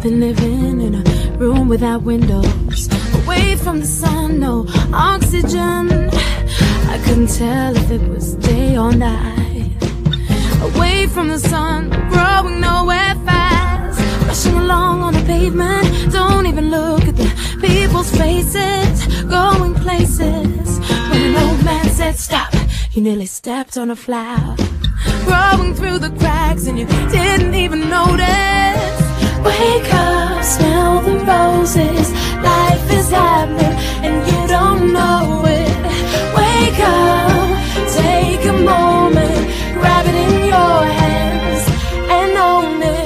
than living in a room without windows, away from the sun, no oxygen. I couldn't tell if it was day or night. Away from the sun, growing nowhere fast, rushing along on the pavement. Don't even look at the people's faces, going places. When an old man said stop, you nearly stepped on a flower, growing through the cracks and you didn't even notice. Wake up, smell the roses, life is happening and you don't know it. Wake up, take a moment, grab it in your hands and own it.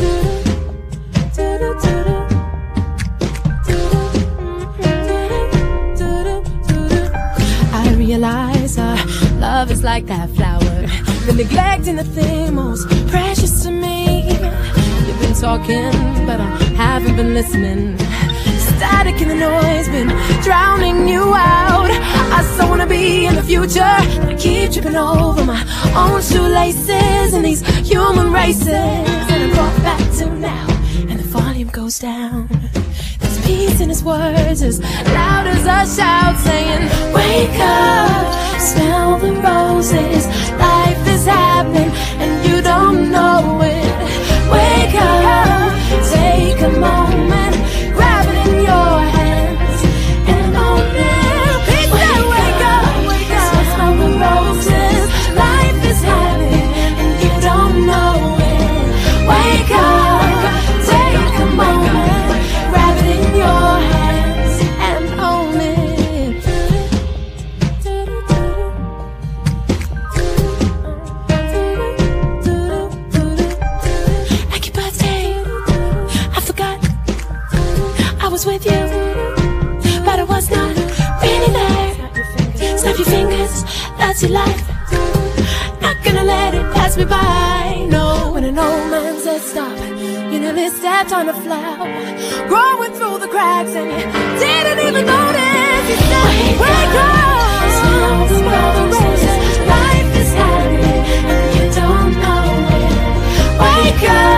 I realize our love is like that flower, the neglect and the thing most precious to me. You've been talking, but I haven't been listening. Static in the noise, been drowning you out. I so wanna be in the future, but I keep tripping over my own shoelaces in these human races. And I'm brought back to now, and the volume goes down. There's peace in his words, as loud as a shout, saying, wake up, smell the roses, life is happening and you don't know it. Wake up, take a moment, grab it in your hands and own it. Wake up, smell the roses, life is happening and you don't know it. Wake up, take a moment, grab it in your hands and own it. Like your birthday, I forgot I was with you, but I was not really there. Snap your fingers, that's your life. Not gonna let it pass me by. No, when an old man said stop, you nearly stepped on a flower, growing through the cracks and you didn't even notice. He said, wake up, smell the roses, life is happening and you don't know it. Wake up.